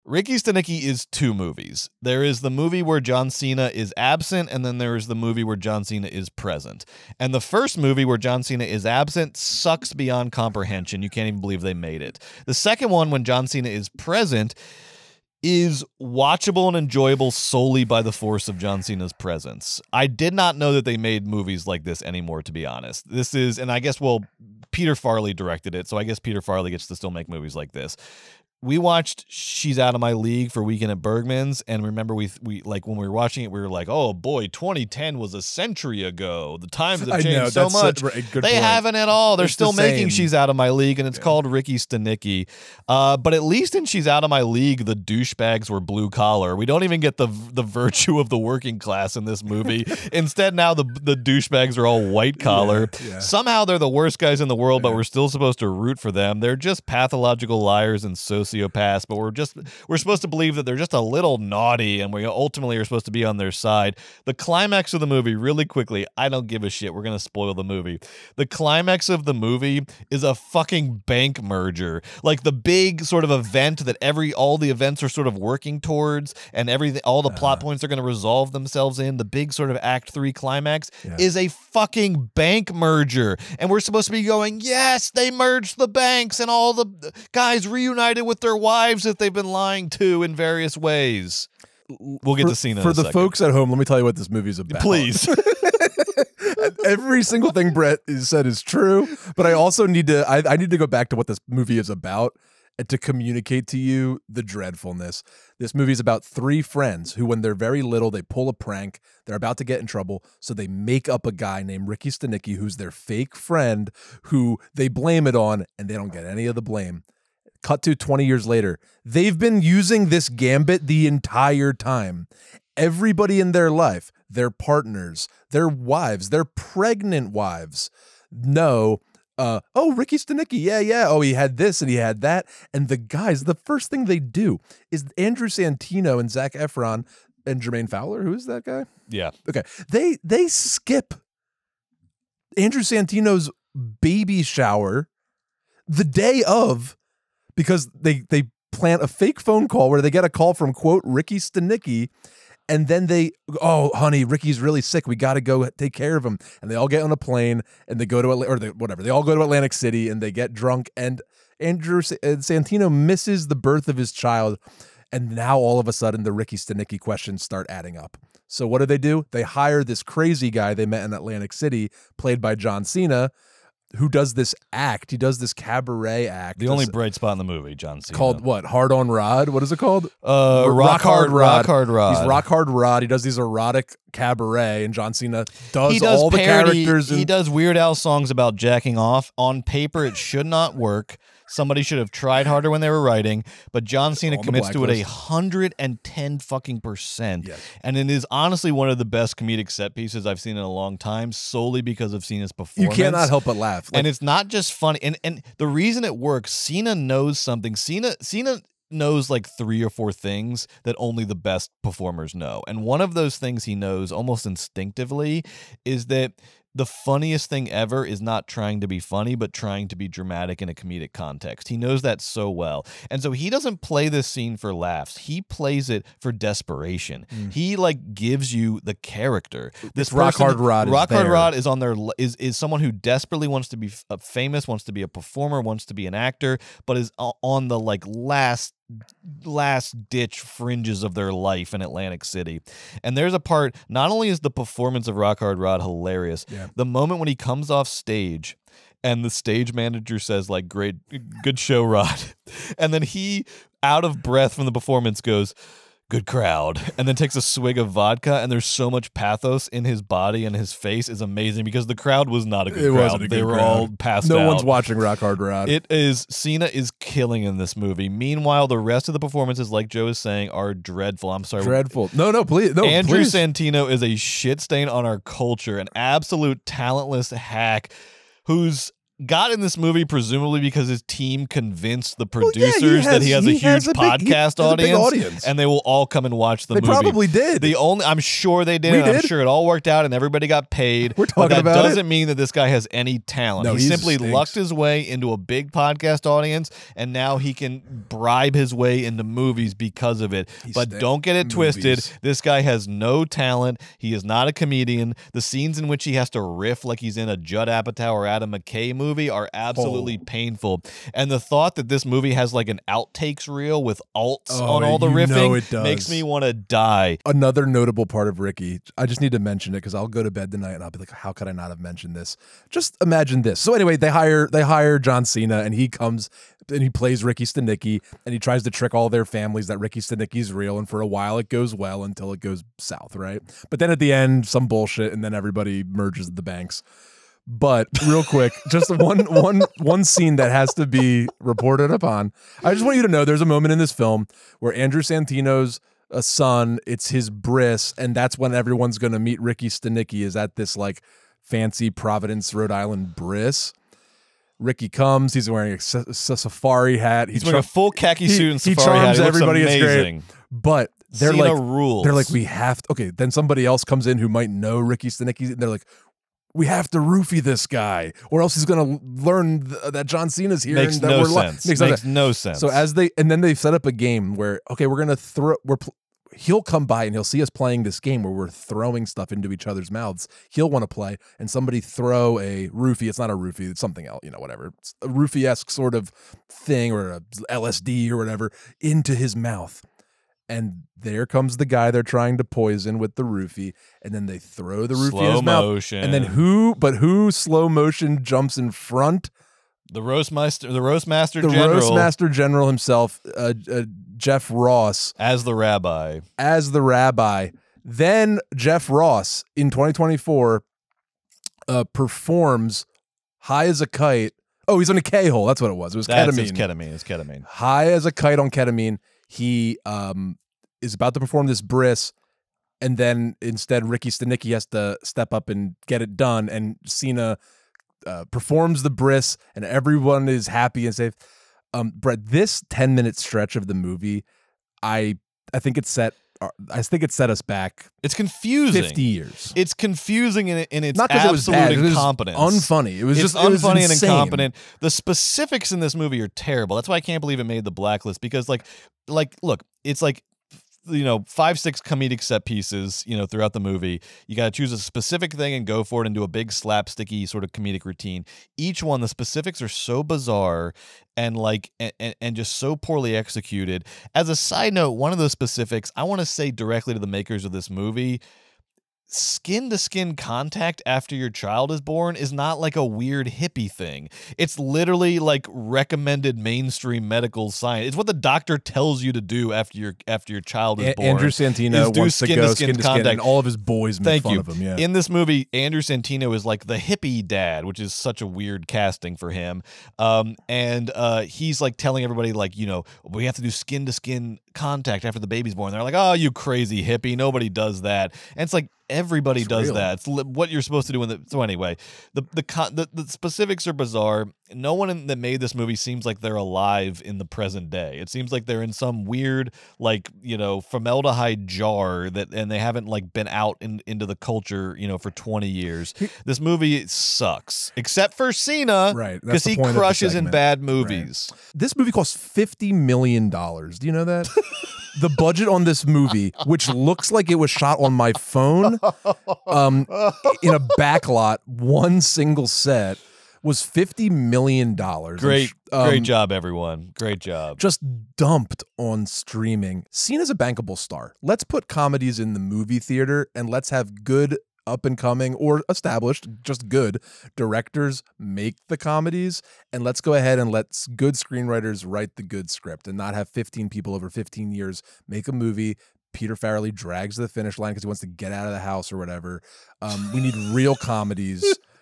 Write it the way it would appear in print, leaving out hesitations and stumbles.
Ricky Stenicki is two movies. There is the movie where John Cena is absent, and then there is the movie where John Cena is present. And the first movie where John Cena is absent sucks beyond comprehension. You can't even believe they made it. The second one, when John Cena is present, is watchable and enjoyable solely by the force of John Cena's presence. I did not know that they made movies like this anymore, to be honest. This is, and I guess, well, Peter Farrelly directed it, so I guess Peter Farrelly gets to still make movies like this. We watched She's Out of My League for Weekend at Bergman's, and remember we like when we were watching it, we were like, oh boy, 2010 was a century ago. The times have changed so much. They haven't at all. They're still making She's Out of My League, and it's called Ricky Stenicki. But at least in She's Out of My League, the douchebags were blue collar. We don't even get the virtue of the working class in this movie. Instead, now the douchebags are all white collar. Somehow they're the worst guys in the world, but we're still supposed to root for them. They're just pathological liars and sociopaths, but we're supposed to believe that they're just a little naughty, and we ultimately are supposed to be on their side. The climax of the movie, really quickly, I don't give a shit, we're gonna spoil the movie. The climax of the movie is a fucking bank merger, like the big sort of event that all the events are sort of working towards, and everything, all the plot points are going to resolve themselves in. The big sort of Act 3 climax is a fucking bank merger, and we're supposed to be going, yes, they merged the banks, and all the guys reunited with their wives that they've been lying to in various ways. We'll get to Cena for the folks at home. Let me tell you what this movie's about. Please. Every single thing Brett has said is true, but I also need to. I need to go back to what this movie is about and to communicate to you the dreadfulness. This movie is about three friends who, when they're very little, they pull a prank. They're about to get in trouble, so they make up a guy named Ricky Stenicki, who's their fake friend, who they blame it on, and they don't get any of the blame. Cut to 20 years later. They've been using this gambit the entire time. Everybody in their life, their partners, their wives, their pregnant wives, know, oh, Ricky Stenicki, yeah. Oh, he had this and he had that. And the guys, the first thing they do is Andrew Santino and Zac Efron and Jermaine Fowler. Who is that guy? Yeah. Okay. They skip Andrew Santino's baby shower the day of, because they plant a fake phone call where they get a call from, quote, Ricky Stenicki, and then oh, honey, Ricky's really sick. We got to go take care of him. And they all get on a plane and they go to, they all go to Atlantic City and they get drunk. And Andrew Santino misses the birth of his child. And now all of a sudden the Ricky Stenicki questions start adding up. So what do? They hire this crazy guy they met in Atlantic City, played by John Cena, who does this act. He does this cabaret act. The only bright spot in the movie, John Cena. Called what? Hard on Rod? What is it called? Rock Hard Rod. Rock Hard Rod. He's Rock Hard Rod. He does these erotic cabaret, and John Cena does all the characters. He does Weird Al songs about jacking off. On paper, it should not work. Somebody should have tried harder when they were writing, but John Cena commits to it 110 fucking %. Yes. And it is honestly one of the best comedic set pieces I've seen in a long time, solely because of Cena's performance. You cannot help but laugh. And it's not just funny. And the reason it works, Cena knows something. Cena knows like 3 or 4 things that only the best performers know. And one of those things he knows almost instinctively is that the funniest thing ever is not trying to be funny, but trying to be dramatic in a comedic context. He knows that so well. And so he doesn't play this scene for laughs. He plays it for desperation. He like gives you the character. This Rock Hard Rod. Rock Hard Rod is on is someone who desperately wants to be famous, wants to be a performer, wants to be an actor, but is on the like last ditch fringes of their life in Atlantic City. And there's a part, not only is the performance of Rock Hard Rod hilarious, the moment when he comes off stage and the stage manager says like, great, good show, Rod. And then he, out of breath from the performance, goes, good crowd, and then takes a swig of vodka, and there's so much pathos in his body and his face is amazing because the crowd was not a good crowd. They were all passed out. No one's watching Rock Hard Rod. Cena is killing in this movie. Meanwhile, the rest of the performances, like Joe is saying, are dreadful. I'm sorry. Dreadful. No, please. No, Andrew Santino is a shit stain on our culture, an absolute talentless hack who's got in this movie presumably because his team convinced the Well, producers yeah, that he has a huge big- podcast he has a big audience, and they will all come and watch the They movie. probably did. I'm sure they did. We And I'm did. sure it all worked out and everybody got paid. We're but talking that about it. doesn't mean that this guy has any talent. No, he he simply stinks. lucked his way into a big podcast audience, and now he can bribe his way into movies because of it. But don't get it twisted. Movies. This guy has no talent. He is not a comedian. The scenes in which he has to riff like he's in a Judd Apatow or Adam McKay movie are absolutely painful. And the thought that this movie has like an outtakes reel with alts on all the you riffing know it does. makes me want to die. Another notable part of Ricky, I just need to mention it because I'll go to bed tonight and I'll be like, how could I not have mentioned this? Just imagine this. So anyway, they hire John Cena, and he comes and he plays Ricky Stenicki, and he tries to trick all their families that Ricky Stenicki's real, and for a while it goes well until it goes south, right? But then at the end, some bullshit, and then everybody merges the banks. But real quick, just one scene that has to be reported upon. I just want you to know there's a moment in this film where Andrew Santino's son, it's his bris, and that's when everyone's going to meet Ricky Stenicki, is at this like fancy Providence, Rhode Island bris. Ricky comes, he's wearing a safari hat. He's wearing a full khaki suit and he safari hat. charms He looks everybody. It's great. amazing. But they're Cena like, rules. They're like, we have to. Okay, then somebody else comes in who might know Ricky Stenicki, and they're like, we have to roofie this guy, or else he's going to learn that John Cena's here. Makes and that no we're sense. Makes no sense. So then they set up a game where, okay, we're going to throw, he'll come by and he'll see us playing this game where we're throwing stuff into each other's mouths. He'll want to play, and somebody throw a roofie. It's not a roofie. It's something else, whatever. It's a roofie-esque sort of thing, or a LSD or whatever, into his mouth. And there comes the guy they're trying to poison with the roofie, and then they throw the roofie in his mouth. Slow motion. And then who slow motion jumps in front? The Roastmaster The General. Roastmaster General himself, Jeff Ross. As the rabbi. Then Jeff Ross in 2024 performs High as a Kite. Oh, he's on a K-hole. That's what it was. It was ketamine. It's ketamine. High as a kite on ketamine. He is about to perform this bris, and then instead Ricky Stenicki has to step up and get it done, and Cena performs the bris, and everyone is happy and safe. Brett, this 10-minute stretch of the movie, I think it set us back. It's confusing. 50 years. It's confusing in its Not because it was absolute bad. It was incompetence. unfunny. It was It's just unfunny and insane. incompetent. The specifics in this movie are terrible. That's why I can't believe it made the blacklist, because like look, it's like 5-6 comedic set pieces, throughout the movie. You got to choose a specific thing and go for it and do a big slapsticky sort of comedic routine. Each one, the specifics are so bizarre and and just so poorly executed. As a side note, one of those specifics, I want to say directly to the makers of this movie, skin-to-skin contact after your child is born is not like a weird hippie thing. It's literally like recommended mainstream medical science. It's what the doctor tells you to do after your child is born. Andrew Santino wants to go skin to skin, and all of his boys make fun of him. Yeah. In this movie, Andrew Santino is like the hippie dad, which is such a weird casting for him. And he's like telling everybody we have to do skin-to-skin contact after the baby's born. They're like, oh, you crazy hippie. Nobody does that. And it's like, everybody does real. that. It's what you're supposed to do so anyway, the specifics are bizarre. No one that made this movie seems like they're alive in the present day. It seems like they're in some weird formaldehyde jar and they haven't been out into the culture for 20 years. This movie sucks, except for Cena, Right, because he crushes in bad movies. Right. This movie cost $50 million. Do you know that? The budget on this movie, which looks like it was shot on my phone, in a backlot, one single set, was $50 million. Great job, everyone. Great job. Just dumped on streaming. Seen as a bankable star. Let's put comedies in the movie theater, and let's have good up-and-coming or established, just good directors make the comedies, and let's go ahead and let good screenwriters write the good script and not have 15 people over 15 years make a movie Peter Farrelly drags to the finish line because he wants to get out of the house or whatever. We need real comedies